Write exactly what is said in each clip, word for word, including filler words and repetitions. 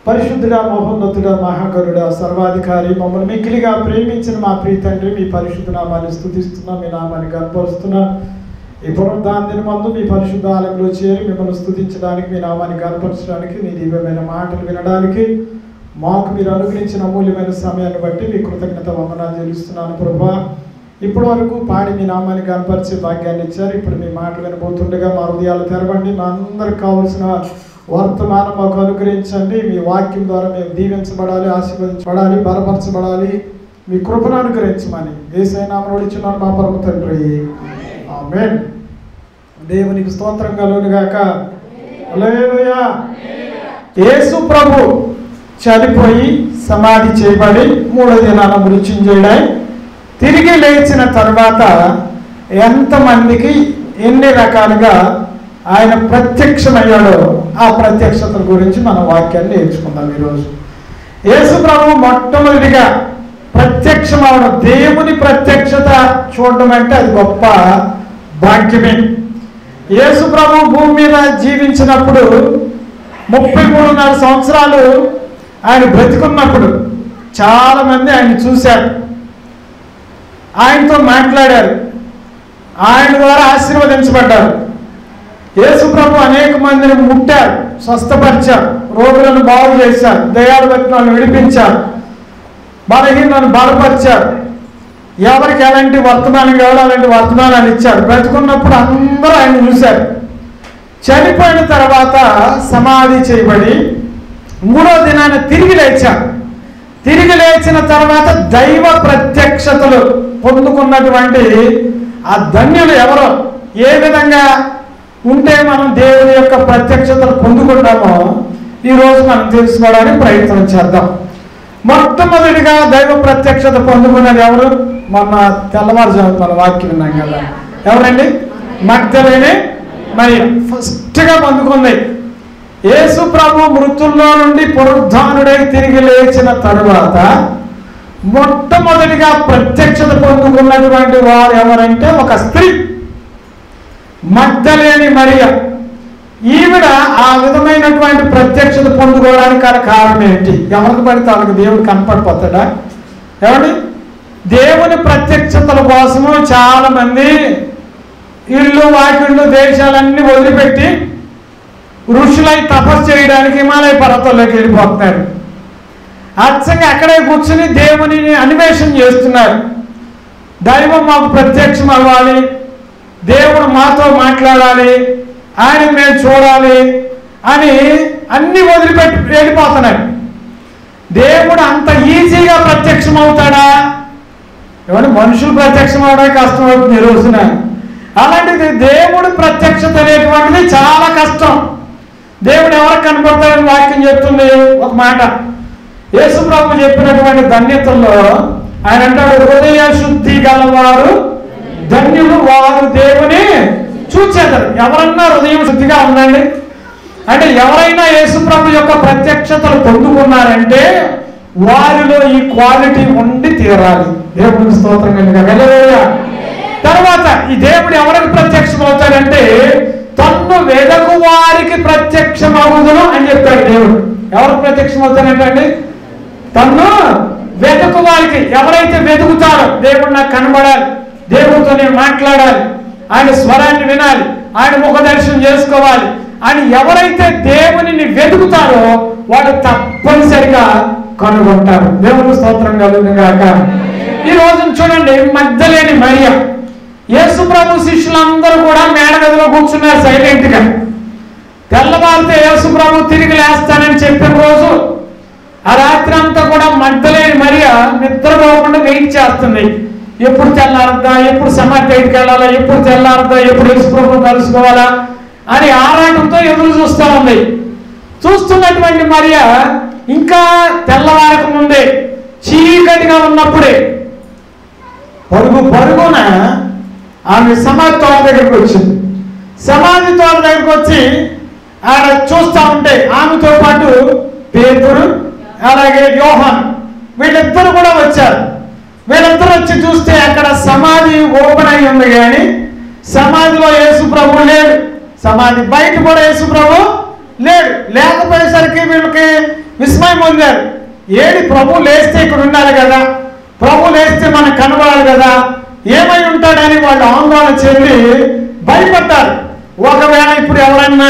పరిశుద్ధుడా, మహోన్నతుడా, మహాగరుడా, సర్వాధికారి, మమ్మల్ని మిక్కిలిగా ప్రేమించిన మా ప్రియ తండ్రి, మీ పరిశుద్ధ నామాన్ని స్తుతిస్తున్నాం, మీ నామాన్ని గర్భపరుస్తున్నాం. ఈ పునరుద్ధాన దినమందు మీ పరిశుద్ధ ఆలయంలో చేరి మిమ్మల్ని స్తుతించడానికి, మీ నామాన్ని గర్భపరచడానికి, మీ దివ్యమైన మాటలు వినడానికి మాకు మీరు అనుగ్రహించిన అమూల్యమైన సమయాన్ని బట్టి మీ కృతజ్ఞత వందనాలు చెల్లిస్తున్నాను ప్రభువా. ఇప్పటి వరకు పాడి మీ నామాన్ని గర్భపరిచే భాగ్యాన్ని ఇచ్చారు. ఇప్పుడు మీ మాటలు వినబోతుండగా మా హృదయాలు తెరవండి. మా అందరికి కావాల్సిన వర్తమానం మాకు అనుగ్రహించండి. మీ వాక్యం ద్వారా మేము దీవించబడాలి, ఆశీర్వదించబడాలి, బలపరచబడాలి. మీ కృపను అనుగ్రహించమని యేసయ్య నామములో అడుగుచున్నాను మా పరమ తండ్రి, ఆమేన్. దేవునికి స్తోత్రం కలుగును గాక. హల్లెలూయా. యేసు ప్రభు చనిపోయి సమాధి చేయబడి మూడో దినాన మృత్యుంజయుడై తిరిగి లేచిన తర్వాత ఎంతమందికి ఎన్ని రకాలుగా ఆయన ప్రత్యక్షమయ్యాడో ఆ ప్రత్యక్షత గురించి మన వాక్యాన్ని నేర్చుకుందాం ఈరోజు. యేసు ప్రభు మొట్టమొదటిగా ప్రత్యక్షమవడం, దేవుని ప్రత్యక్షత చూడడం అంటే అది గొప్ప భాగ్యమే. యేసు ప్రభు భూమి మీద జీవించినప్పుడు ముప్పై మూడున్నర సంవత్సరాలు ఆయన బ్రతికున్నప్పుడు చాలామంది ఆయన చూశారు, ఆయనతో మాట్లాడారు, ఆయన ద్వారా ఆశీర్వదించబడ్డారు. యేసు ప్రభు అనేక మందిని ముట్టారు, స్వస్థపరిచారు, రోగులను బాగు చేశారు, దయ్యాలు పట్టిన వాళ్ళని విడిపించారు, బలహీనలను బలపరిచారు. ఎవరికి ఎలాంటి వర్తమానం కావాలో అలాంటి వర్తమానాలు ఇచ్చారు. బ్రతుకున్నప్పుడు అందరూ ఆయన చూశారు. చనిపోయిన తర్వాత సమాధి చేయబడి మూడో దినాన తిరిగి లేచారు. తిరిగి లేచిన తర్వాత దైవ ప్రత్యక్షతలు పొందుకున్నటువంటి ఆ ధన్యులు ఎవరో, ఏ విధంగా ఉంటే మనం దేవుని యొక్క ప్రత్యక్షతలు పొందుకుంటామో ఈరోజు మనం తెలుసుకోవడానికి ప్రయత్నం చేద్దాం. మొట్టమొదటిగా దైవ ప్రత్యక్షత పొందుకున్నది ఎవరు? మొన్న తెల్లవారుజాము మన వాక్యం విన్నాం కదా, ఎవరండి? మగ్దలేనే మరి ఫస్ట్గా పొందుకుంది. యేసు ప్రభు మృతుల్లో నుండి పునరుద్ధానుడై తిరిగి లేచిన తరువాత మొట్టమొదటిగా ప్రత్యక్షత పొందుకున్నటువంటి వారు ఎవరంటే ఒక స్త్రీ, మగ్దలేని మరియ. ఈవిడ ఆ విధమైనటువంటి ప్రత్యక్షత పొందుకోవడానికి కారణం ఏంటి? ఎవరికి పడితే వాళ్ళకి దేవుడు కనపడిపోతాడా? ఏమండి, దేవుని ప్రత్యక్షతల కోసము చాలా మంది ఇళ్ళు వాకిళ్ళు దేశాలన్నీ వదిలిపెట్టి ఋషులై తపస్సు చేయడానికి హిమాలయ పర్వతాల్లోకి వెళ్ళిపోతున్నారు. అచ్చంగా అక్కడే కూర్చుని దేవుని అన్వేషణ చేస్తున్నారు. దైవం మాకు ప్రత్యక్షం అవ్వాలి, దేవుడు మాతో మాట్లాడాలి, ఆయన మేము చూడాలి అని అన్ని వదిలిపెట్టి వెళ్ళిపోతున్నారు. దేవుడు అంత ఈజీగా ప్రత్యక్షం అవుతాడా? ఏమంటే మనుషులు ప్రత్యక్షం అవడానికి కష్టం అవుతుంది ఈ రోజున. అలాంటిది దేవుడు ప్రత్యక్షత అనేటువంటిది చాలా కష్టం. దేవుడు ఎవరికి కనపడతాడని వాక్యం చెప్తుంది. ఒక మాట యేసు ప్రభు చెప్పినటువంటి ధన్యతల్లో ఆయన అంటాడు, హృదయ శుద్ధి గలవారు ధన్యులు, వారు దేవుని చూచేదారు. ఎవరన్నా హృదయం శుద్ధిగా ఉందండి అంటే, ఎవరైనా యేసు ప్రభు యొక్క ప్రత్యక్షతలు పొందుకున్నారంటే వారిలో ఈ క్వాలిటీ ఉండి తీరాలి. దేవుడికి స్తోత్రం కలుగుగాక. తర్వాత ఈ దేవుడు ఎవరికి ప్రత్యక్షం అవుతాడంటే, తన్ను వెదకు వారికి ప్రత్యక్షం అవుదును అని చెప్పాడు దేవుడు. ఎవరికి ప్రత్యక్షం అవుతాడంటే అండి, తన్ను వెతుకు వారికి. ఎవరైతే వెతుకుతారో దేవుడు నాకు కనబడాలి, దేవుడితో నేను మాట్లాడాలి, ఆయన స్వరాన్ని వినాలి, ఆయన ముఖ దర్శనం చేసుకోవాలి అని ఎవరైతే దేవునిని వెతుకుతారో వాళ్ళు తప్పనిసరిగా కనుగొంటారు. దేవుని స్తోత్రం కలుగుగాక. ఈ రోజున చూడండి, మగ్దలేని మరియ, యేసు ప్రభు శిష్యులందరూ కూడా మేడగదిలో కూర్చున్నారు సైలెంట్ గా. తెల్లవారితే యేసు ప్రభు తిరిగి లేస్తానని చెప్పిన రోజు ఆ రాత్రి అంతా కూడా మగ్దలేని మరియ నిద్రపోకుండా వెయిట్ చేస్తుంది. ఎప్పుడు తెల్లారద్దా, ఎప్పుడు సమాధి దగ్గరికి వెళ్ళాలా, ఎప్పుడు తెల్లారద్దా, ఎప్పుడు యేసు ప్రభువుని కలుసుకోవాలా అని ఆరాటంతో ఎదురు చూస్తూ ఉంది. చూస్తున్నటువంటి మరియ ఇంకా తెల్లవారకు ముందే చీకటిగా ఉన్నప్పుడే పరుగు పరుగున ఆమె సమాధి తోట దగ్గరికి వచ్చింది. సమాధి తోట దగ్గరికి వచ్చి ఆడ చూస్తూ ఉంటే ఆమెతో పాటు పేతురు అలాగే యోహాను వీళ్ళిద్దరు కూడా వచ్చారు. వీళ్ళిద్దరు వచ్చి చూస్తే అక్కడ సమాధి ఓపెన్ అయి ఉంది, కానీ సమాధిలో యేసు ప్రభు లేడు. సమాధి బయట కూడా యేసు ప్రభు లేడు. లేకపోయేసరికి వీళ్ళకి విస్మయం పొందారు. ఏడి ప్రభు లేస్తే ఇక్కడ ఉండాలి కదా, ప్రభు లేస్తే మనకు కనబడాలి కదా, ఏమై ఉంటాడని వాళ్ళు ఆందోళన చెంది భయపడ్డారు. ఒకవేళ ఇప్పుడు ఎవరన్నా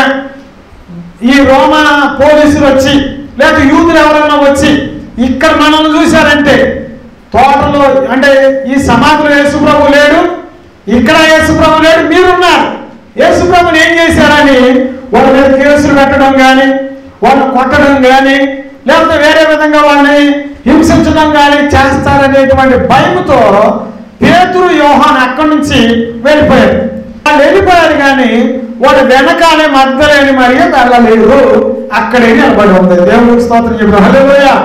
ఈ రోమా పోలీసులు వచ్చి లేదా యూదులు ఎవరన్నా వచ్చి ఇక్కడ మనల్ని చూశారంటే, తోటలో అంటే ఈ సమాధిలో యేసుప్రభు లేడు, ఇక్కడ యేసుప్రభు లేడు, మీరున్నారు, యేసుప్రభుని ఏం చేశారని వాళ్ళ మీద కేసులు పెట్టడం కానీ, వాళ్ళని కొట్టడం కానీ, లేకపోతే వేరే విధంగా వాళ్ళని హింసించడం కానీ చేస్తారనేటువంటి భయంతో పేతురు యోహాను అక్కడి నుంచి వెళ్ళిపోయారు. వాళ్ళు వెళ్ళిపోయారు కానీ వాడు వెనకాలే మగ్దలేని మరియ వెళ్ళలేదు, అక్కడే నిలబడి ఉంది. దేవునికి స్తోత్రం చెప్పు. హల్లెలూయా.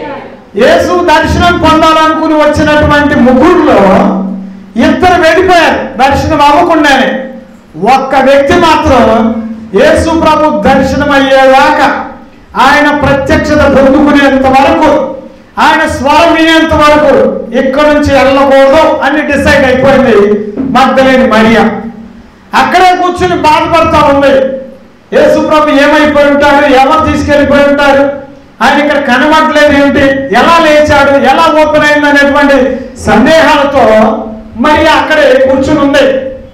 యేసు దర్శనం పొందాలనుకుని వచ్చినటువంటి ముగ్గురులో ఇద్దరు వెళ్ళిపోయారు దర్శనం అవ్వకుండానే. ఒక్క వ్యక్తి మాత్రం యేసు ప్రభు దర్శనం అయ్యేదాకా, ఆయన ప్రత్యక్షత పొందుకునేంత వరకు, ఆయన స్వరం వినేంత వరకు ఇక్కడ నుంచి వెళ్ళకూడదు అని డిసైడ్ అయిపోయింది మగ్దలేని మరియ. అక్కడే కూర్చుని బాధపడతా ఉంది. యేసు ప్రభు ఏమైపోయి ఉంటాడు, ఎవరు తీసుకెళ్ళిపోయి ఉంటారు, ఆయన ఇక్కడ కనబడలేదు ఏమిటి, ఎలా లేచాడు, ఎలా ఓపెన్ అయింది అనేటువంటి సందేహాలతో మరి అక్కడే కూర్చుని ఉంది.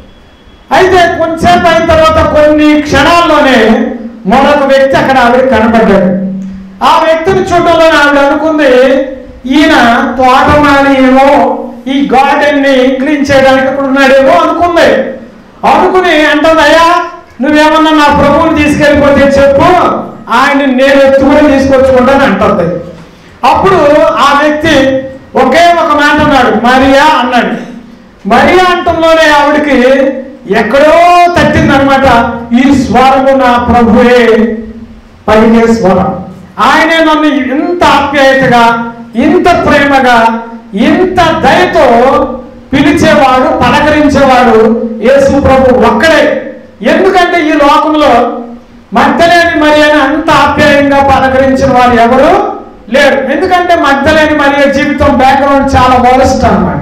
అయితే కొంచెంసేపు అయిన తర్వాత కొన్ని క్షణాల్లోనే మరొక వ్యక్తి అక్కడ ఆవిడ కనబడ్డాడు. ఆ వ్యక్తిని చూడడంలో ఆవిడ అనుకుంది, ఈయన తోటమాలి ఏమో, ఈ గార్డెన్ ని క్లీన్ చేయడానికి ఇక్కడ ఉన్నాడేమో అనుకుంది. అనుకుని అంటుంది, అయ్యా నువ్వేమన్నా నా ప్రభువుని తీసుకెళ్ళిపోతే చెప్పు, ఆయన నేను ఎత్తుకుని తీసుకొచ్చుకుంటాను అంటుంది. అప్పుడు ఆ వ్యక్తి ఒకే ఒక మాట అన్నాడు, మరియా అన్నాడు. మరియా అంటంలోనే ఆవిడికి ఎక్కడో తట్టింది అనమాట. ఈ స్వరము నా ప్రభువే పలికే స్వరం, ఆయనే నన్ను ఇంత ఆప్యాయతగా, ఇంత ప్రేమగా, ఇంత దయతో పిలిచేవాడు, పలకరించేవాడు యేసు ప్రభు ఒక్కడే. ఎందుకంటే ఈ లోకంలో మగ్దలేని మరియను అంత ఆప్యాయంగా పలకరించిన వారు ఎవరు లేరు. ఎందుకంటే మగ్దలేని మరియ జీవితం బ్యాక్గ్రౌండ్ చాలా వరస్ట్ అన్నమాట.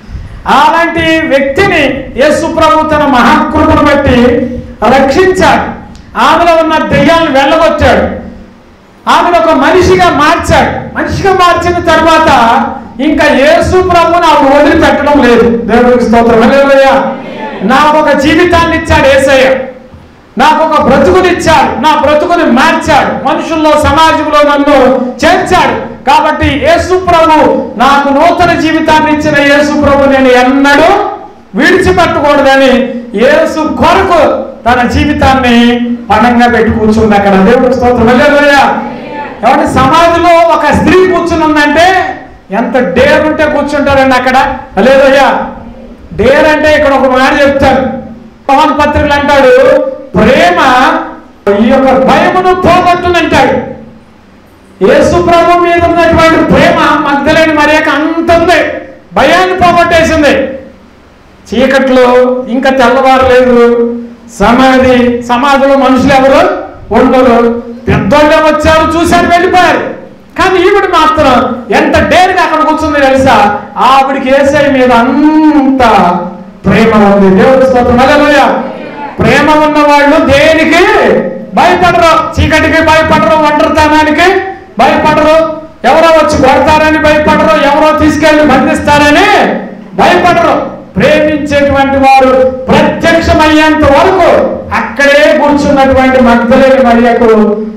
అలాంటి వ్యక్తిని యేసు ప్రభు తన మహాకృపను బట్టి రక్షించాడు. ఆమెలో ఉన్న దెయ్యాలను వెళ్ళగొచ్చాడు, ఆమెను ఒక మనిషిగా మార్చాడు. మనిషిగా మార్చిన తర్వాత ఇంకా యేసు ప్రభుని ఆమె వదిలిపెట్టడం లేదు. దేవునికి స్తోత్రం. హల్లెలూయా. నాకు ఒక జీవితాన్ని ఇచ్చాడు యేసయ్య, నాకు ఒక బ్రతుకునిచ్చాడు, నా బ్రతుకుని మార్చాడు, మనుషుల్లో సమాజంలో నన్ను చేర్చాడు. కాబట్టి యేసు ప్రభు నాకు నూతన జీవితాన్ని ఇచ్చిన యేసు ప్రభు నేను ఎన్నడూ విడిచిపెట్టకూడదని యేసు కొరకు తన జీవితాన్ని పణంగా పెట్టి కూర్చుంది అక్కడ. దేవునికి స్తోత్రం. హల్లెలూయా. కాబట్టి సమాధిలో ఒక స్త్రీ కూర్చుని ఉందంటే ఎంత డేర్ ఉంటే కూర్చుంటారండి అక్కడ. హల్లెలూయా. డేర్ అంటే ఇక్కడ ఒక మాట చెప్తారు, పవన్ పత్రికలు అంటాడు, ప్రేమ ఈ యొక్క భయమును పోగొట్టునంటాడు. యేసు ప్రభు మీద ఉన్నటువంటి ప్రేమ మగ్దలేని మరియకు అంత ఉంది, భయాన్ని పోగొట్టేసింది. చీకట్లో ఇంకా తెల్లవారలేదు, సమాధి సమాధిలో మనుషులు ఎవరు ఉండరు, పెద్దోళ్ళే వచ్చారు, చూశారు, వెళ్ళిపోయారు. కానీ ఈవిడ మాత్రం ఎంత డేర్గా అక్కడ కూర్చుంది తెలుసా, ఆవిడికి యేసయ్య మీద అంత ప్రేమ ఉంది. దేవుడి స్తోత్రం. హల్లెలూయా. ప్రేమ ఉన్న వాళ్ళు దేనికి భయపడరు, చీకటికి భయపడరు, ఒంటరితనానికి భయపడరు, ఎవరో వచ్చి కొడతారని భయపడరు, ఎవరో తీసుకెళ్లి బంధిస్తారని భయపడరు. ప్రేమించేటువంటి వారు ప్రత్యక్షమయ్యేంత వరకు అక్కడే కూర్చున్నటువంటి మగ్దలేని మరియకు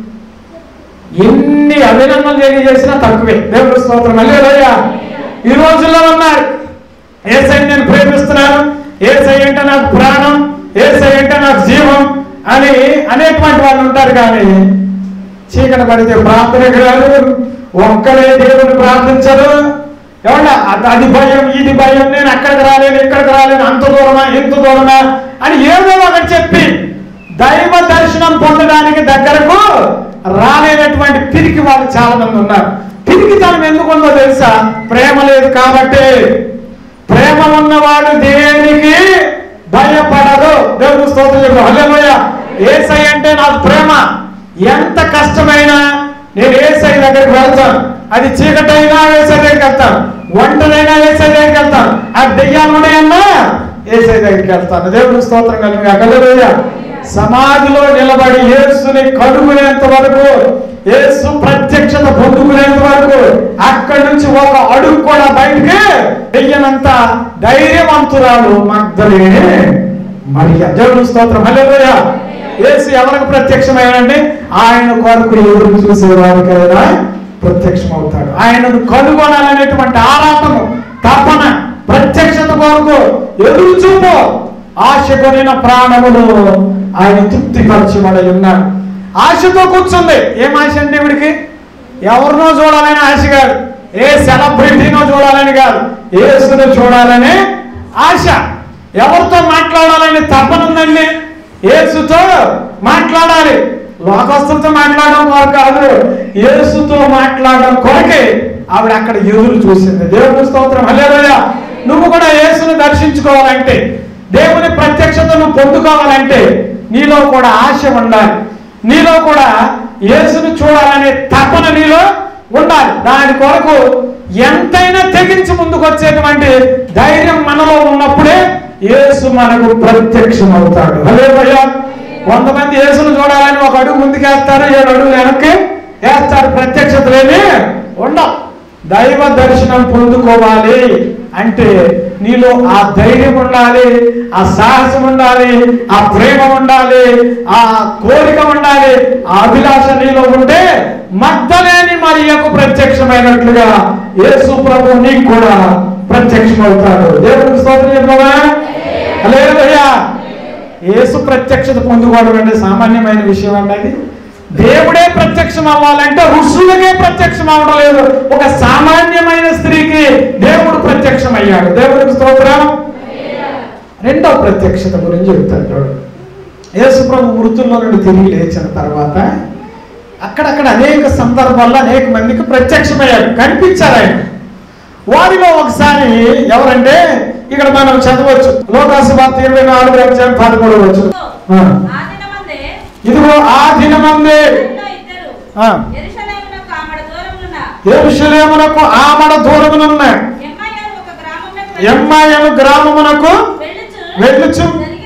ఎన్ని అభినందనలు తెలియజేసినా తక్కువే. దేవుడి స్తోత్రం. హల్లెలూయా. ఈ రోజుల్లో ఉన్నారు, యేసయ్యని నేను ప్రేమిస్తున్నాను, యేసయ్య అంటే నాకు ప్రాణం, యేసయ్య అంటే నాకు జీవం అని అనేటువంటి వాళ్ళు ఉంటారు. కానీ చీకటి పడితే ప్రార్థనకు రాదు, ఒక్కరే దేవుని ప్రార్థించరు. ఏమన్నా అది భయం, ఇది భయం, నేను అక్కడికి రాలేను, ఇక్కడికి రాలేను, అంత దూరమా, ఇంత దూరమా అని ఏదో ఒకటి చెప్పి దైవ దర్శనం పొందడానికి దగ్గరకు రాలేనటువంటి పిరికి వాళ్ళు చాలా మంది ఉన్నారు. పిరికితనం ఎందుకు ఉందో తెలుసా? ప్రేమ లేదు కాబట్టి. ప్రేమ ఉన్నవాడు దేనికి భయపడదు. దేవుని స్తోత్రం చెప్పు. హల్లెలూయా. యేసయ్య అంటే నాకు ప్రేమ, ఎంత కష్టమైనా నేను యేసయ్య దగ్గరికి వెళ్తాను. అది చీకటైనా యేసయ్య దగ్గరికి వెళ్తాను, ఒంటరైనా యేసయ్య దగ్గరికి వెళ్తాను, ఆ దెయ్యాలు ఉన్నాయన్నా యేసయ్య దగ్గరికి వెళ్తాను. దేవుని స్తోత్రం కలిగి. హల్లెలూయా. సమాధిలో నిలబడి యేసుని కనుగొనేంత వరకు, యేసు ప్రత్యక్షత పొందుకునేంత వరకు అక్కడి నుంచి ఒక అడుగు కూడా బయటికి వెయ్యనంత ధైర్యవంతురాలు మగ్దలేనే మరియ. దేవుని స్తోత్రం. హల్లెలూయా. యేసు ఎవరికి ప్రత్యక్షమయ్యాడంటే ఆయన కొరకు ఎదురు చూసేవారికైనా ప్రత్యక్షమవుతాడు. ఆయనను కనుగొనాలనేటువంటి ఆరాటము, తపన, ప్రత్యక్షత కొరకు ఎదురు చూపు, ఆశ కొనిన ప్రాణములు ఆయన తృప్తిపరచబడి ఉన్నాడు. ఆశతో కూర్చుంది. ఏం ఆశ అంటే ఇవిడికి? ఎవరినో చూడాలని ఆశ కాదు, ఏ సెలబ్రిటీనో చూడాలని కాదు, యేసును చూడాలనే ఆశ. ఎవరితో మాట్లాడాలని తపన ఉందండి? యేసుతో మాట్లాడాలి. లోకస్తులతో మాట్లాడడం కొరకు కాదు, యేసుతో మాట్లాడడం కొరకే ఆవిడ అక్కడ ఎదురు చూసింది. దేవుని స్తోత్రం. హల్లెలూయా. నువ్వు కూడా యేసును దర్శించుకోవాలంటే, దేవుని ప్రత్యక్షతను పొందుకోవాలంటే నీలో కూడా ఆశ ఉండాలి. నీలో కూడా యేసును చూడాలనే తపన నీలో ఉండాలి. దాని కొరకు ఎంతైనా తెగించి ముందుకు వచ్చేటువంటి ధైర్యం మనలో ఉన్నప్పుడే యేసు మనకు ప్రత్యక్షం అవుతాడు. హల్లెలూయా. కొంతమంది యేసును చూడాలని ఒక అడుగు ముందుకేస్తారు, ఏడు అడుగులు వెనక్కి వేస్తారు. ప్రత్యక్షతలేని ఉండవు. దైవ దర్శనం పొందుకోవాలి అంటే నీలో ఆ ధైర్యం ఉండాలి, ఆ సాహసం ఉండాలి, ఆ ప్రేమ ఉండాలి, ఆ కోరిక ఉండాలి, ఆ అభిలాష నీలో ఉంటే మగ్దలేని మరియకు ప్రత్యక్షమైనట్లుగా యేసు ప్రభు నీకు కూడా ప్రత్యక్షమవుతాడు. దేవునికి స్తోత్రం చెప్పవా? హల్లెలూయా. యేసు ప్రత్యక్షత పొందుకోవడం అంటే సామాన్యమైన విషయం అన్నది. దేవుడే ప్రత్యక్షం అవ్వాలంటే ఋషులకే ప్రత్యక్షం అవ్వడం లేదు. ఒక సామాన్యమైన స్త్రీకి దేవుడు ప్రత్యక్షం అయ్యాడు. దేవుడికి స్తోత్రం. రెండో ప్రత్యక్షత గురించి చెప్తాడు. యేసు ప్రభు మృతుల్లో నుండి తిరిగి లేచిన తర్వాత అక్కడక్కడ అనేక సందర్భాల్లో అనేక మందికి ప్రత్యక్షమయ్యాడు, కనిపించారు ఆయన. వారిలో ఒకసారి ఎవరంటే ఇక్కడ మనం చదవచ్చు, లోకాసు వార్త ఇరవై నాలుగు అధ్యాయం పదమూడు వచ్చు. ఇదిగో ఆ దినమందే యెరూషలేమునకు ఆమడ దూరమునున్న ఎమ్మాయను గ్రామమునకు వెళ్ళుచు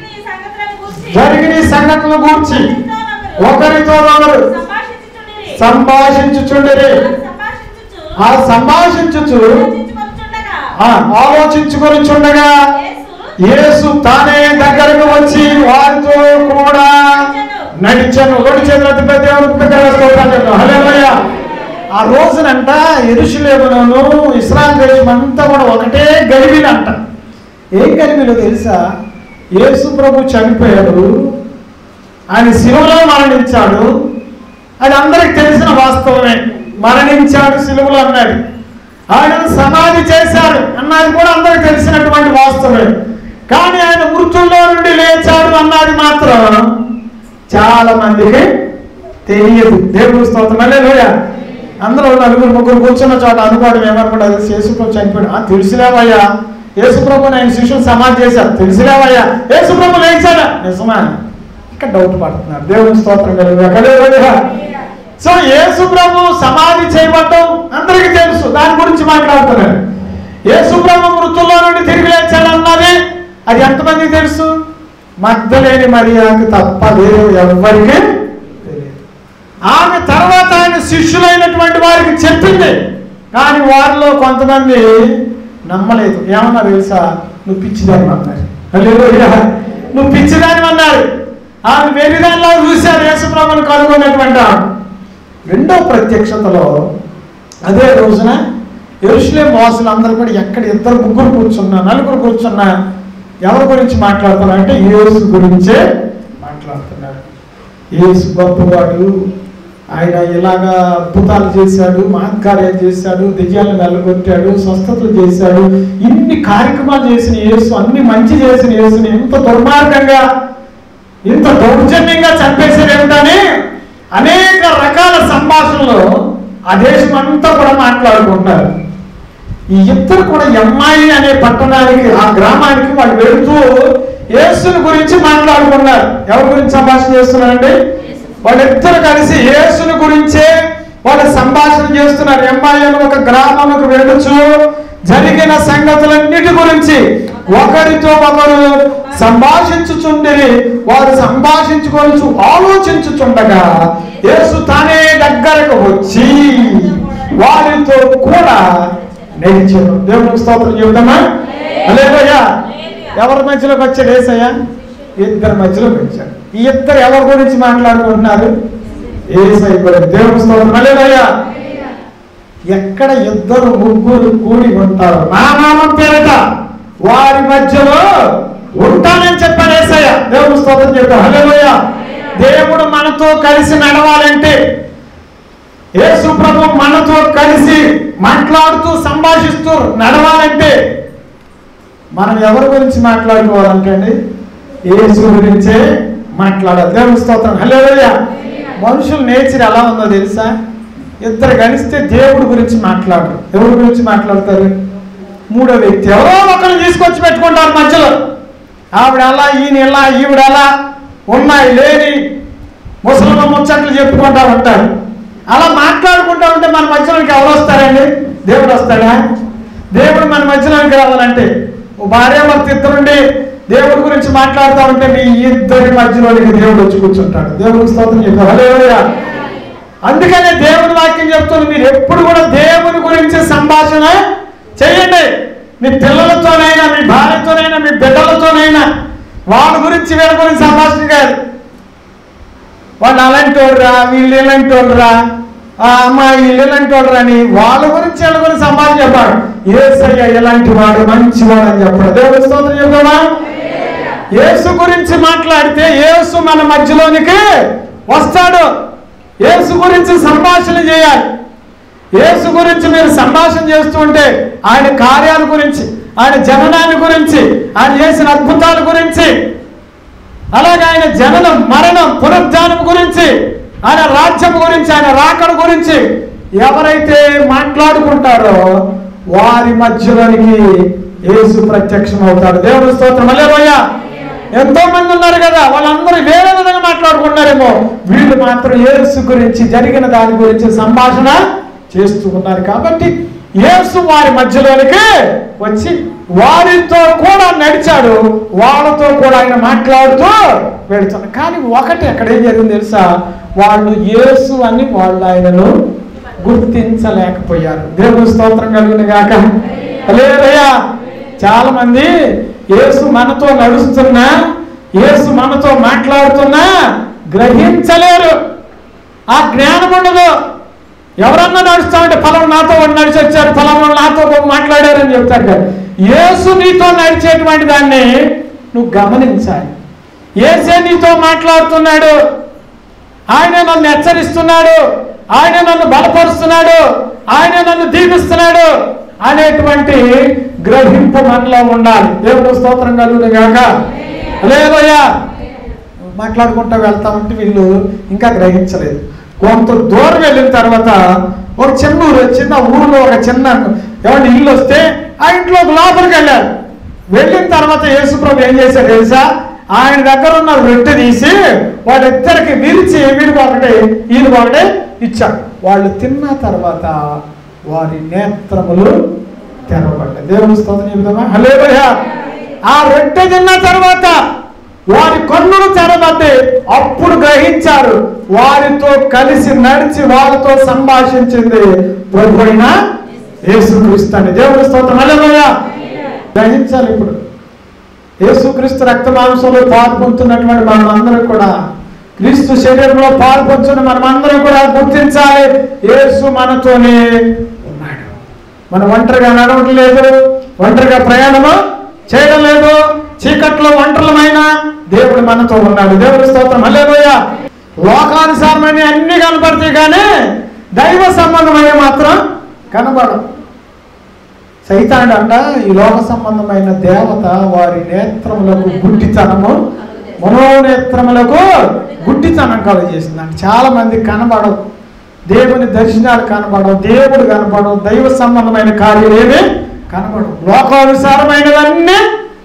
జరిగిన ఈ సంగతులను గూర్చి ఒకరితో ఒకరు సంభాషించుచుండిరి. ఆ సంభాషించుచు ఆలోచించుకొని చుండగా యేసు తానే దగ్గరకు వచ్చి వారితో కూడా నడిచాను. రెండు చేతులతో దేవునికి హల్లెలూయా. ఆ రోజునంట యెరూషలేములోను ఇశ్రాయేలు దేశం అంతా కూడా ఒకటే గలిబిలంట. ఏం గలిబిలో తెలుసా? యేసు ప్రభు చనిపోయాడు, ఆయన శిలువలో మరణించాడు, అది అందరికి తెలిసిన వాస్తవమే. మరణించాడు శిలువలో అన్నాడు, ఆయనను సమాధి చేశాడు అన్నది కూడా అందరికి తెలిసినటువంటి వాస్తవమే. కానీ ఆయన మృతుల్లో నుండి లేచాడు అన్నది మాత్రం చాలా మందికి తెలియదు. దేవుని స్తోత్రం. హల్లెలూయా. అందరూ నలుగురు ముగ్గురు కూర్చున్న చోట అనుకోవడం ఏమనుకుంటారు? యేసుప్రభు చనిపోయాడు. తెలుసులేవయ్యా, యేసుప్రభుని ఆయన శిష్యులు సమాధి చేశారు. తెలుసులేవయ్యా, యేసుప్రభు లేచాడా? నిజమా? ఇక్కడ డౌట్ పడుతున్నారు. దేవుని స్తోత్రం. హల్లెలూయా. సో యేసుప్రభు సమాధి చేయబడ్డం అందరికీ తెలుసు, దాని గురించి మాట్లాడుతున్నారు. యేసుప్రభు మృతుల్లో నుండి తిరిగి లేచాడు అన్నది అది ఎంతమందికి తెలుసు? మగ్దలేని మరియకు తప్ప వేరే ఎవ్వరికీ తెలియదు. ఆమె తర్వాత ఆయన శిష్యులైనటువంటి వారికి చెప్పింది, కానీ వారిలో కొంతమంది నమ్మలేదు. ఏమన్నా తెలుసా? నువ్వు పిచ్చిదాన్ని అన్నారు. హల్లెలూయా. నువ్వు పిచ్చిదాన్ని అన్నారు. ఆమె వెర్రిదానిలో చూశారు యేసుప్రభుని కనుగొన్నటువంటి ఆమె. రెండో ప్రత్యక్షతలో అదే రోజున యెరూషలేము వాసులు అందరూ కూడా ఎక్కడ ఇద్దరు ముగ్గురు కూర్చున్నా నలుగురు కూర్చున్నా ఎవరి గురించి మాట్లాడుతున్నారు అంటే యేసు గురించే మాట్లాడుతున్నారు. యేసు గొప్పవాడు, ఆయన ఇలాగా అద్భుతాలు చేశాడు, మహత్కార్యాలు చేశాడు, దెయ్యాలను వెళ్ళగొట్టాడు, స్వస్థతలు చేశాడు, ఇన్ని కార్యక్రమాలు చేసిన యేసు, అన్ని మంచి చేసిన యేసుని ఇంత దుర్మార్గంగా ఇంత దౌర్జన్యంగా చంపేశారు ఏమిటని అనేక రకాల సంభాషణలు ఆ దేశం అంతా కూడా మాట్లాడుకుంటున్నారు. ఈ ఇద్దరు కూడా ఎమ్మాయి అనే పట్టణానికి, ఆ గ్రామానికి వాళ్ళు వెళుతూ యేసుని గురించి మాట్లాడుకున్నారు. ఎవరి గురించి సంభాషణ చేస్తున్నారండి? వాళ్ళిద్దరు కలిసి యేసుని గురించే వాళ్ళు సంభాషణ చేస్తున్నారు. ఎమ్మాయి అని ఒక గ్రామానికి వెళ్ళుచు జరిగిన సంగతులన్నిటి గురించి ఒకరితో ఒకరు సంభాషించుచుండిరి. వారు సంభాషించుకొనుచు ఆలోచించుచుండగా యేసు తానే దగ్గరకు వచ్చి వారితో కూడా నడిచాడు. దేవునికి స్తోత్రం చెబుతామా? హల్లెలూయా. ఎవరి మధ్యలోకి వచ్చాడు యేసయ్య? ఇద్దరి మధ్యలోకి వచ్చాడు. ఈ ఇద్దరు ఎవరి గురించి మాట్లాడుకుంటున్నారు? యేసయ్య గురించి. దేవునికి స్తోత్రం. హల్లెలూయా. ఎక్కడ ఇద్దరు ముగ్గురు కూడి ఉంటారు నా నామం పేరిట వారి మధ్యలో ఉంటానని చెప్పాడు యేసయ్య. దేవునికి స్తోత్రం చెప్తాం. హల్లెలూయా. దేవుడు మనతో కలిసి నడవాలంటే, యేసు ప్రభు మనతో కలిసి మాట్లాడుతూ సంభాషిస్తూ నడవాలంటే మనం ఎవరి గురించి మాట్లాడుకోవాలంటే అండి? యేసు గురించే మాట్లాడాలి. దేవునికి స్తోత్రం. హల్లెలూయా. మనుషుల నేచర్ ఎలా ఉందో తెలుసా? ఇద్దరు కలిస్తే దేవుడి గురించి మాట్లాడరు. ఎవరి గురించి మాట్లాడతారు? మూడో వ్యక్తి ఎవరో ఒకరిని తీసుకొచ్చి పెట్టుకుంటారు మధ్యలో. ఆవిడ అలా, ఈయన ఎలా, ఈవిడ అలా, ఉన్నాయి లేని ముసలమ్మ ముచ్చట్లు చెప్పుకుంటా ఉంటారు. అలా మాట్లాడుకుంటా ఉంటే మన మధ్యలోకి ఎవరు వస్తారండి? దేవుడు వస్తాడా? దేవుడు మన మధ్యలోకి రావాలంటే భార్య భర్త ఇద్దరుండి దేవుడి గురించి మాట్లాడుతూ ఉంటే మీ ఇద్దరి మధ్యలోనికి దేవుడు వచ్చి కూర్చుంటాడు. దేవుడికి స్తోత్రం చెప్తారు. హల్లెలూయా. అందుకనే దేవుని వాక్యం చెప్తుంది, మీరు ఎప్పుడు కూడా దేవుని గురించి సంభాషణ చేయండి. మీ పిల్లలతోనైనా, మీ భార్యతోనైనా, మీ బిడ్డలతోనైనా వాళ్ళ గురించి వీళ్ళ గురించి సంభాషణ కాదు. వాళ్ళు అలాంటి వాళ్ళరా, వీళ్ళు ఇలాంటి వాళ్ళరా, ఆ అమ్మాయి వీళ్ళు ఇలాంటి వాళ్ళరా అని వాళ్ళ గురించి వీళ్ళ గురించి సంభాషణ చెప్పాడు. యేసయ్య ఎలాంటి వాడు, మంచివాడు అని చెప్పాడు. దేవుడి స్తోత్రం చెప్తామా? యేసు గురించి మాట్లాడితే యేసు మన మధ్యలోనికి వస్తాడు. యేసు గురించి సంభాషణ చేయాలి. యేసు గురించి మీరు సంభాషణ చేస్తూ ఉంటే ఆయన కార్యాల గురించి, ఆయన జననాన్ని గురించి, ఆయన చేసిన అద్భుతాల గురించి, అలాగే ఆయన జననం, మరణం, పునరుద్ధానం గురించి, ఆయన రాజ్యం గురించి, ఆయన రాకడ గురించి ఎవరైతే మాట్లాడుకుంటారో వారి మధ్యలోనికి యేసు ప్రత్యక్షం అవుతాడు. దేవుని స్తోత్రం. హల్లెలూయా. ఎంతో మంది ఉన్నారు కదా, వాళ్ళందరూ వేరే విధంగా మాట్లాడుకుంటారేమో, వీళ్ళు మాత్రం యేసు గురించి, జరిగిన దాని గురించి సంభాషణ చేస్తూ ఉన్నారు. కాబట్టి యేసు వారి మధ్యలోనికి వచ్చి వారితో కూడా నడిచాడు. వాళ్ళతో కూడా ఆయన మాట్లాడుతూ వెళుతున్నారు. కానీ ఒకటి అక్కడ ఏం జరిగింది తెలుసా? వాళ్ళు యేసు అని వాళ్ళు ఆయనను గుర్తించలేకపోయారు. దేవుని స్తోత్రం కలుగును గాక. హల్లెలూయా. చాలా మంది యేసు మనతో నడుస్తున్నా, యేసు మనతో మాట్లాడుతున్నా గ్రహించలేరు. ఆ జ్ఞానం ఉండదు. ఎవరన్నా నడుస్తామంటే ఫలం నాతో నడిచి వచ్చారు, ఫలం నాతో మాట్లాడారని చెప్తారు కదా. యేసు నీతో నడిచేటువంటి దాన్ని నువ్వు గమనించాలి. యేసే నీతో మాట్లాడుతున్నాడు, ఆయన నన్ను హెచ్చరిస్తున్నాడు, ఆయన నన్ను బలపరుస్తున్నాడు, ఆయన నన్ను దీవిస్తున్నాడు అనేటువంటి గ్రహింపు మనలో ఉండాలి. దేవుడు స్తోత్రం కలుగును గాక. హల్లెలూయా. మాట్లాడుకుంటూ వెళ్తామంటే వీళ్ళు ఇంకా గ్రహించలేదు. కొంత దూరం వెళ్ళిన తర్వాత ఒక చిన్న ఊరు, చిన్న ఊరిలో ఒక చిన్న ఎవరి ఇల్లు వస్తే ఆ ఇంట్లో లోపలికి వెళ్ళారు. వెళ్ళిన తర్వాత యేసుప్రభు ఏం చేశారు తెలుసా? ఆయన దగ్గర ఉన్న రొట్టె తీసి వాళ్ళిద్దరికి విరిచి వీడికి ఒకటి ఈయనకి ఒకటి ఇచ్చాడు. వాళ్ళు తిన్న తర్వాత వారి నేత్రములు తెరవబడ్డాయి. దేవుని స్తోత్రం చెబుదామా? హల్లెలూయా. ఆ రొట్టె తిన్న తర్వాత వారి కన్నులు తెరవబడ్డాయి. అప్పుడు గ్రహించారు. వారితో కలిసి నడిచి వారితో సంభాషించింది ప్రభు అయిన యేసుక్రీస్తు అని. దేవుని స్తోత్రం. హల్లెలూయా. గ్రహించాలి. ఇప్పుడు యేసుక్రీస్తు రక్త మాంసంలో పాల్పొందుతున్నటువంటి మనం అందరం కూడా, క్రీస్తు శరీరంలో పాల్పొందుతున్న మనం అందరం కూడా గుర్తించాలి, యేసు మనతోనే ఉన్నాడు. మనం ఒంటరిగా నడవడం లేదు, ఒంటరిగా ప్రయాణము చేయడం లేదు, చీకట్లో ఒంటరిమైన దేవుడు మనతో ఉన్నాడు. దేవుడి స్తోత్రం. హల్లెలూయా. లోకానుసారమైన అన్ని కనపడతాయి కానీ దైవ సంబంధమైన మాత్రం కనబడవు. సైతానుడు అంట ఈ లోక సంబంధమైన దేవత వారి నేత్రములకు గుడ్డితనము, మనోనేత్రములకు గుడ్డితనం కలుగజేసింది అంటే చాలా మంది కనబడవు, దేవుని దర్శనాలు కనబడవు, దేవుడు కనబడవు, దైవ సంబంధమైన కార్యాలు ఏమి కనబడవు. లోకానుసారమైనవన్నీ,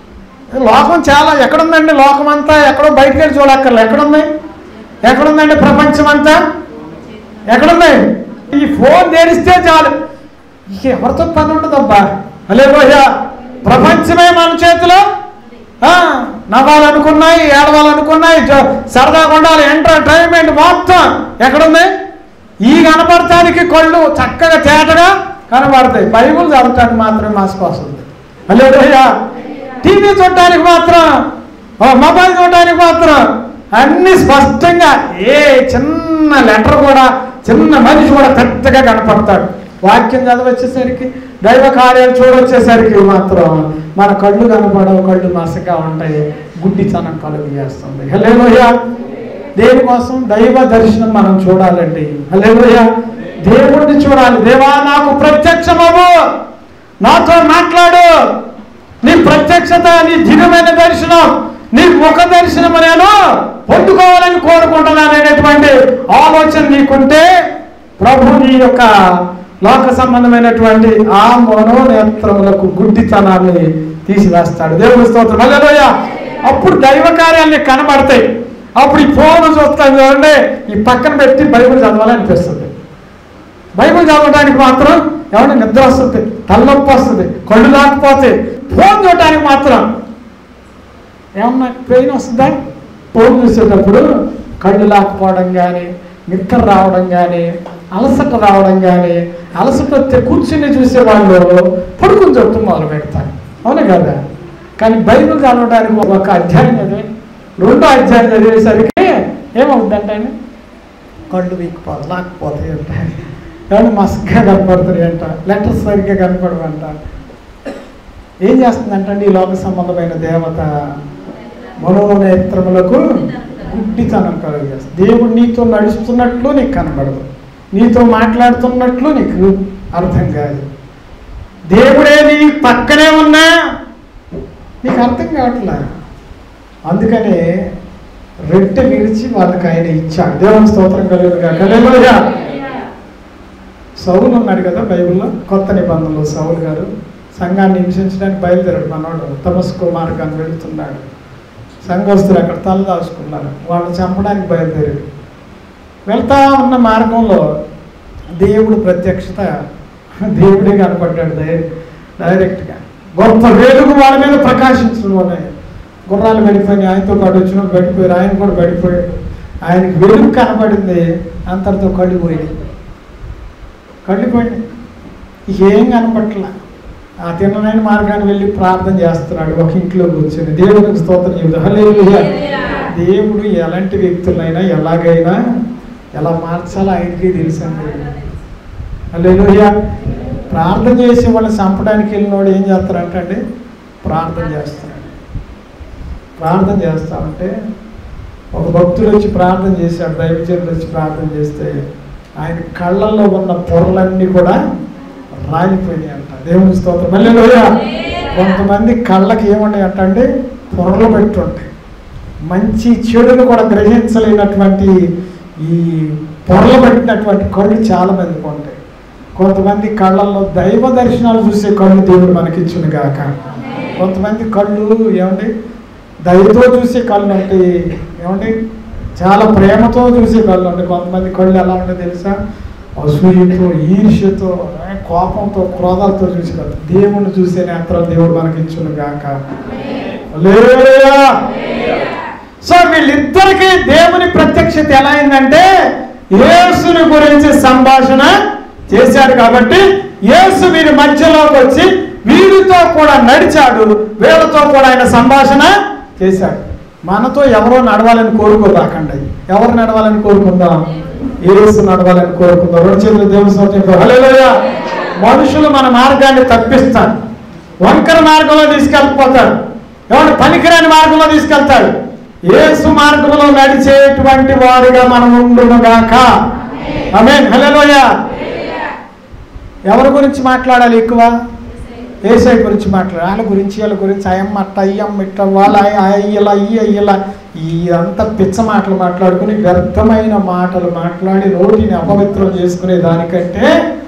లోకం చాలా ఎక్కడుందండి? లోకం అంతా ఎక్కడో బయటకు వెళ్ళి చూడక్కర్లే. ఎక్కడుంది? ఎక్కడుందండి ప్రపంచం అంతా? ఎక్కడుంది? ఈ ఫోన్ తెరిస్తే చాలు, ఇక ఎవరితో పని ఉండదబ్బా. హల్లెలూయా. ప్రపంచమే మన చేతిలో. నవ్వాలనుకున్నాయి, ఏడవాలనుకున్నాయి, సరదాగా ఉండాలి, ఎంటర్టైన్మెంట్ మొత్తం ఎక్కడుంది? ఈ కనపడటానికి కళ్ళు చక్కగా తేటగా కనబడతాయి, బైబుల్ చదవటానికి మాత్రమే మాస్క్ వస్తుంది. హల్లెలూయా. టీవీ చూడటానికి మాత్రం, మొబైల్ చూడటానికి మాత్రం అన్ని స్పష్టంగా, ఏ చిన్న లెటర్ కూడా, చిన్న మనిషి కూడా పెద్దగా కనపడతాడు. వాక్యం చదవచ్చేసరికి, దైవ కార్యాలు చూడొచ్చేసరికి మాత్రం మన కళ్ళు కనపడవు, కళ్ళు మసగా ఉంటాయి, గుడ్డితనం కలుగు చేస్తుంది. హల్లెలూయా. దేనికోసం? దైవ దర్శనం మనం చూడాలండి. హల్లెలూయా. దేవుణ్ణి చూడాలి. దేవా నాకు ప్రత్యక్షమవు, నాతో మాట్లాడు, నీ ప్రత్యక్షత, నీ దివ్యమైన దర్శనం, నీ ముఖ దర్శనం నేను పొందుకోవాలని కోరుకుంటున్నాను అనేటువంటి ఆలోచన నీకుంటే ప్రభు నీ యొక్క లోక సంబంధమైనటువంటి ఆ మనోనేత్రములకు గుడ్డితనాన్ని తీసివేస్తాడు. దేవుని స్తోత్రం. హల్లెలూయా. అప్పుడు దైవ కార్యాలు కనబడతాయి. అప్పుడు ఈ ఫోన్ చూస్తాను చూడండి, ఈ పక్కన పెట్టి బైబిల్ చదవాలనిపిస్తుంది. బైబిల్ చదవడానికి మాత్రం ఏమన్నా నిద్ర వస్తుంది, తలనొప్పి వస్తుంది, కళ్ళు లాకపోతే. ఫోన్ చూడటానికి మాత్రం ఏమన్నా పెయిన్ వస్తుందా? ఫోన్ చూసేటప్పుడు కళ్ళు లాకపోవడం కానీ, నిద్ర రావడం కానీ, అలసట రావడం కానీ, అలసట వస్తే కూర్చుని చూసేవాళ్ళు పడుకుని చెప్తూ మొదలు పెడతారు. అవునా కదా? కానీ బైబిల్ చదవడానికి ఒక అధ్యాయం చదివి రెండో అధ్యాయం చదివేసరికి ఏమవుతుందంటే కళ్ళు వీక్కిపోదు, లాక్కపోతాయి అంట, ఏమన్నా మస్క్గా కనపడుతుంది అంట, లెటర్స్ సరిగ్గా కనపడమంట. ఏం చేస్తుందంటే ఈ లోక సంబంధమైన దేవత మనోనేత్రములకు గుడ్డితనం కలుగజేస్తుంది. దేవుడు నీతో నడుస్తున్నట్లు నీకు కనబడదు, నీతో మాట్లాడుతున్నట్లు నీకు అర్థం కాదు. దేవుడే నీ పక్కనే ఉన్నా నీకు అర్థం కావట్లే. అందుకనే రెట్టె విరిచి వాళ్ళకి ఆయన ఇచ్చాడు. దేవుని స్తోత్రం కలుగునుగాక. హల్లెలూయా. సౌలు ఉన్నాడు కదా బైబిల్లో, కొత్త నిబంధనలో సౌలు గారు సంఘాన్ని హింసించడానికి బయలుదేరాడు. మనోడు తమస్కో మార్గాన్ని వెళుతున్నాడు. సంఘస్థులు అక్కడ తల దాచుకున్నారు, వాళ్ళని చంపడానికి బయలుదేరాడు. వెళ్తా ఉన్న మార్గంలో దేవుడు ప్రత్యక్షత, దేవుడే కనపడ్డాడు డైరెక్ట్గా. గొప్ప వెలుగు వాళ్ళ మీద ప్రకాశించడం ఉన్నాయి. గుర్రాలు పడిపోయినాయి, ఆయనతో పాటు వచ్చిన పడిపోయారు, ఆయన కూడా పడిపోయాడు. ఆయనకి వెలుగు కనపడింది, అంతటితో కళ్ళు పోయినాయి. కళ్ళు పోయినాయి, ఏం కనపట్ల. ఆ తిన్ననైన మార్గాన్ని వెళ్ళి ప్రార్థన చేస్తున్నాడు ఒక ఇంట్లో కూర్చొని. దేవునికి స్తోత్రం చెబుతాడు. హల్లెలూయా. దేవుడు ఎలాంటి వ్యక్తులైనా ఎలాగైనా ఎలా మార్చాలో ఆయనకి తెలుసండి. హల్లెలూయా. ప్రార్థన చేసి వాళ్ళని చంపడానికి వెళ్ళినోడు ఏం చేస్తారంటే అండి, ప్రార్థన చేస్తాడు. ప్రార్థన చేస్తా ఉంటే ఒక భక్తుడు వచ్చి ప్రార్థన చేశాడు, దైవజనుడు వచ్చి ప్రార్థన చేస్తే ఆయన కళ్ళల్లో ఉన్న పొరలన్నీ కూడా రాలిపోయినాయి అంట. దేవుని స్తోత్రం. హల్లెలూయా. కొంతమంది కళ్ళకి ఏమున్నాయి అంటే పొరలు పెట్టుంటాయి. మంచి చెడును కూడా గ్రహించలేనటువంటి ఈ పొరలు పెట్టినటువంటి కళ్ళు చాలా మందికి ఉంటాయి. కొంతమంది కళ్ళల్లో దైవ దర్శనాలు చూసే కళ్ళు దేవుడు మనకిచ్చును గాక. కొంతమంది కళ్ళు ఏమండి దయతో చూసే కళ్ళు ఉంటాయి, ఏమండి చాలా ప్రేమతో చూసే కళ్ళు ఉంటాయి. కొంతమంది కళ్ళు ఎలా ఉంటాయి తెలుసా? అసూయతో, ఈర్ష్యతో, కోపంతో, క్రోధాలతో చూసే కళ్ళు. దేవుణ్ణి చూసే నేత్రాలు దేవుడు మనకిచ్చును గాక. హల్లెలూయా. సో వీళ్ళిద్దరికి దేవుని ప్రత్యక్షత ఎలా అయిందంటే యేసుని గురించి సంభాషణ చేశాడు కాబట్టి యేసు వీరి మధ్యలోకి వచ్చి వీరితో కూడా నడిచాడు, వీళ్ళతో కూడా ఆయన సంభాషణ చేశాడు. మనతో ఎవరో నడవాలని కోరుకోదాకండి. ఎవరు నడవాలని కోరుకుందాం? యేసు నడవాలని కోరుకుందాం. రెండు చేతులు దేవుని స్తోత్రం. హల్లెలూయా. మనుషులు మన మార్గాన్ని తప్పిస్తారు, వంకర మార్గంలో తీసుకెళ్ళిపోతాడు, ఎవరు పనికిరాని మార్గంలో తీసుకెళ్తాడు. యేసు మార్గంలో నడిచేటువంటి వారిగా మనం ఉండునుగాక. ఆమేన్. హల్లెలూయా. ఎవరి గురించి మాట్లాడాలి ఎక్కువ? యేసయ్య గురించి మాట్లాడాలి. వాళ్ళ గురించి వీళ్ళ గురించి అయ్యమ్మ అట్ట అయ్యమ్మ ఇట్ట వాళ్ళ అయ్యలా ఈ అయ్యలా ఇదంతా పిచ్చ మాటలు మాట్లాడుకుని వ్యర్థమైన మాటలు మాట్లాడి నోటిని అపవిత్రం చేసుకునే దానికంటే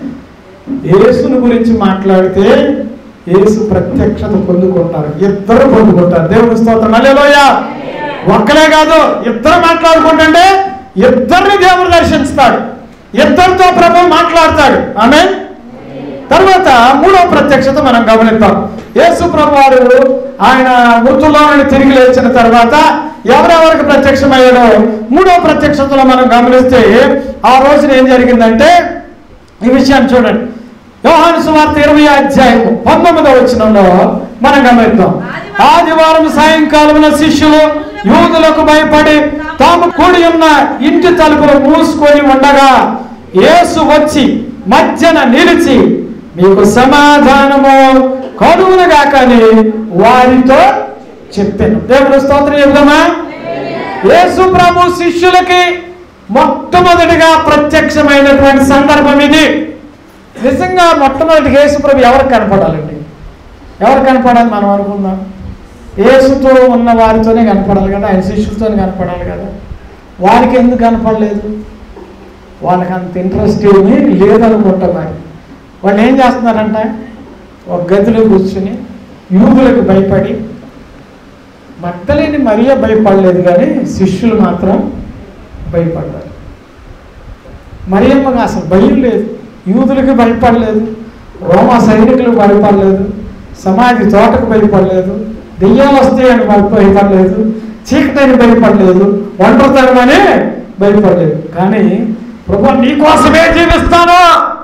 యేసుని గురించి మాట్లాడితే యేసు ప్రత్యక్షత పొందుకుంటారు, ఇద్దరు పొందుకుంటారు. దేవుని స్తోత్రం. హల్లెలూయా. ఒక్కలే కాదు, ఇద్దరు మాట్లాడుకుంటుంటే ఇద్దరిని దేవుడు దర్శిస్తాడు, ఇద్దరితో ప్రభు మాట్లాడతాడు. ఆమేన్. తర్వాత మూడో ప్రత్యక్షత మనం గమనిద్దాం. యేసు ప్రభు వారు ఆయన మృతుల్లో నుండి తిరిగి లేచిన తర్వాత ఎవరెవరికి ప్రత్యక్షమయ్యాడో మూడో ప్రత్యక్షతలో మనం గమనిస్తే ఆ రోజున ఏం జరిగిందంటే ఈ విషయాన్ని చూడండి. యోహాను సువార్త ఇరవై అధ్యాయము పంతొమ్మిదవ వచనంలో మనం గమనిద్దాం. ఆదివారం సాయంకాలమున శిష్యులు యూదులకు భయపడి తాము కూడి ఉన్న ఇంటి తలుపులు మూసుకొని ఉండగా యేసు వచ్చి మధ్యన నిలిచి మీకు సమాధానము కలుగునుగా కానీ వారితో చెప్పాను. దేవుని స్తోత్రం చెప్దామా? యేసు ప్రభు శిష్యులకి మొట్టమొదటిగా ప్రత్యక్షమైనటువంటి సందర్భం ఇది. నిజంగా మొట్టమొదటిగా యేసు ప్రభు ఎవరికి కనపడాలండి? ఎవరు కనపడాలి మనం అనుకుందాం? యేసుతో ఉన్న వారితోనే కనపడాలి కదా, ఆయన శిష్యులతోనే కనపడాలి కదా. వారికి ఎందుకు కనపడలేదు? వాళ్ళకి అంత ఇంట్రెస్ట్ ఏమి లేదనుకుంటా. మరి వాళ్ళు ఏం చేస్తున్నారంట? ఒక గదిలో కూర్చుని యూదులకు భయపడి, మగ్దలేని మరియ భయపడలేదు కానీ శిష్యులు మాత్రం భయపడ్డారు. మరియమ్మగా అసలు భయం లేదు, యూదులకి భయపడలేదు, రోమా సైనికులకు భయపడలేదు, సమాధి తోటకు భయపడలేదు, దెయ్యాలు వస్తాయని భయపడలేదు, చీకటని భయపడలేదు, ఒంటరితనమని భయపడలేదు. కానీ ప్రభు నీకోసమే జీవిస్తాను,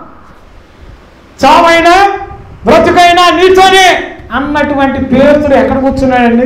చావైనా బ్రతుకైనా నీతోనే అన్నటువంటి పేరుతో ఎక్కడ కూర్చున్నాడండి?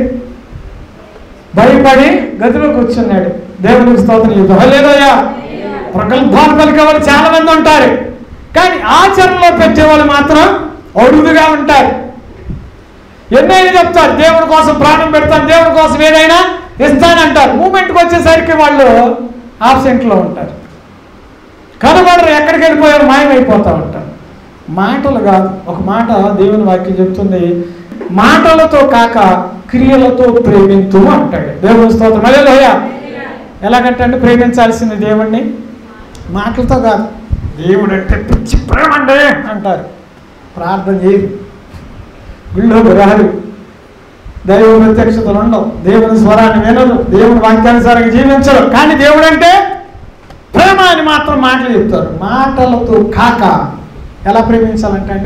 భయపడి గదిలో కూర్చున్నాడు. దేవునికి స్తోత్రం చెప్తాం. హల్లెలూయా. ప్రగల్భాలు పలికే వాళ్ళు చాలా మంది ఉంటారు, కానీ ఆచరణలో పెట్టేవాళ్ళు మాత్రం అరుదుగా ఉంటారు. ఎన్నైనా చెప్తారు, దేవుడి కోసం ప్రాణం పెడతాను, దేవుడి కోసం ఏదైనా ఇస్తానంటారు. మూమెంట్కి వచ్చేసరికి వాళ్ళు ఆబ్సెంట్లో ఉంటారు, కనబడరు, ఎక్కడికి వెళ్ళిపోయారు, మాయమైపోతూ ఉంటారు. మాటలు కాదు, ఒక మాట దేవుని వాక్యం చెప్తుంది, మాటలతో కాక క్రియలతో ప్రేమించు అంటాడు. దేవుని స్తోత్రం. హల్లెలూయా. ఎలాగంటే ప్రేమించాల్సింది దేవుణ్ణి మాటలతో కాదు. దేవుడు అంటే పిచ్చి ప్రేమ అండి అంటారు, ప్రార్థన చేయరు, గుళ్ళోకి రారు, దైవ ప్రత్యక్షతలు ఉండవు, దేవుని స్వరాన్ని వినరు, దేవుని వాక్యానుసారంగా జీవించరు. కానీ దేవుడు అంటే ప్రేమ అని మాత్రం మాటలు చెప్తారు. మాటలతో కాక ఎలా ప్రేమించాలంటే అండి,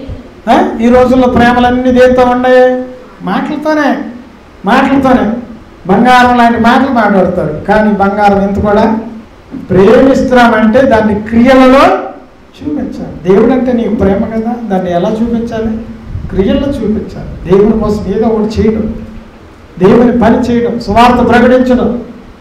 ఈ రోజుల్లో ప్రేమలన్నీ దేంతో ఉన్నాయి? మాటలతోనే. మాటలతోనే బంగారం లాంటి మాటలు మాట్లాడతారు, కానీ బంగారం ఎంత కూడా ప్రేమిస్తున్నామంటే దాన్ని క్రియలలో చూపించాలి. దేవుడు అంటే నీకు ప్రేమ కదా, దాన్ని ఎలా చూపించాలి? క్రియల్లో చూపించాలి. దేవుని కోసం ఏదో ఒకటి చేయడం, దేవుని పని చేయడం, సువార్త ప్రకటించడం,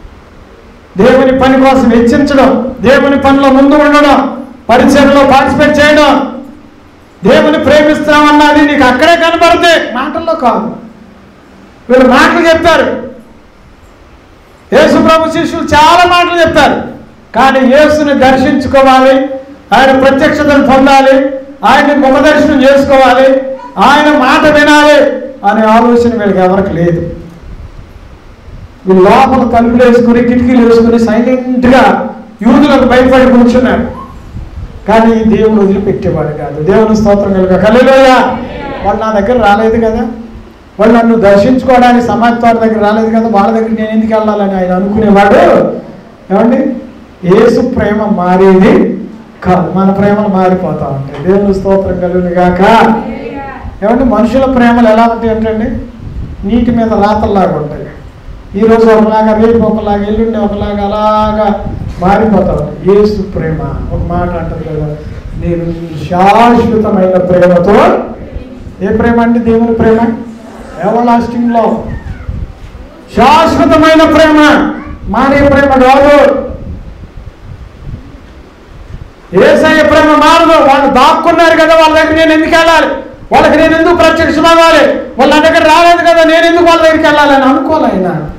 దేవుని పని కోసం హెచ్చించడం, దేవుని పనిలో ముందు ఉండడం, పరిచయంలో పార్టిసిపేట్ చేయడం. దేవుని ప్రేమిస్తామన్నది నీకు అక్కడే కనబడితే, మాటల్లో కాదు. వీళ్ళు మాటలు చెప్తారు, యేసు ప్రభు శిష్యులు చాలా మాటలు చెప్తారు, కానీ యేసుని దర్శించుకోవాలి, ఆయన ప్రత్యక్షతను పొందాలి, ఆయన్ని ముఖదర్శనం చేసుకోవాలి, ఆయన మాట వినాలి అనే ఆలోచన వీళ్ళకి ఎవరికి లేదు. వీళ్ళు లోపల తలుపులు వేసుకుని కిటికీలు వేసుకుని సైలెంట్గా యూదులకు భయపడి కూర్చున్నాడు, కానీ దేవుడు వదిలిపెట్టేవాడు కాదు. దేవుని స్తోత్రం కలుగా. హల్లెలూయా. వాళ్ళు నా దగ్గర రాలేదు కదా, వాళ్ళు నన్ను దర్శించుకోవడానికి సమాజం దగ్గర రాలేదు కదా, వాళ్ళ దగ్గర నేను ఎందుకు వెళ్ళాలని ఆయన అనుకునేవాడు. ఏమండి, యేసు ప్రేమ మారేది కాదు, మన ప్రేమలు మారిపోతా ఉంటాయి. దేవుని స్తోత్రం కలుగుగాక. ఏమంటే మనుషుల ప్రేమలు ఎలా ఉంటాయి అంటే నీటి మీద రాతల్లాగా ఉంటాయి. ఈరోజు ఒకలాగా, రేపు ఒకలాగా, ఎల్లుండి ఒకలాగా, అలాగా మారిపోతా ఉంటాయి. యేసు ప్రేమ ఒక మాట అంటారు కదా, నేను శాశ్వతమైన ప్రేమతో. ఏ ప్రేమ అంటే దేవుని ప్రేమ, ఎవర్ లాస్టింగ్ లవ్, శాశ్వతమైన ప్రేమ, మారే ప్రేమ కాదు. యేసయ్య ప్రేమ మారదు. వాళ్ళు దాక్కున్నారు కదా, వాళ్ళ దగ్గర నేను ఎందుకు వెళ్ళాలి, వాళ్ళకి నేను ఎందుకు ప్రత్యక్షం అవ్వాలి, వాళ్ళ దగ్గర రాలేదు కదా, నేను ఎందుకు వాళ్ళ దగ్గరికి వెళ్ళాలని అనుకోవాలి ఆయన.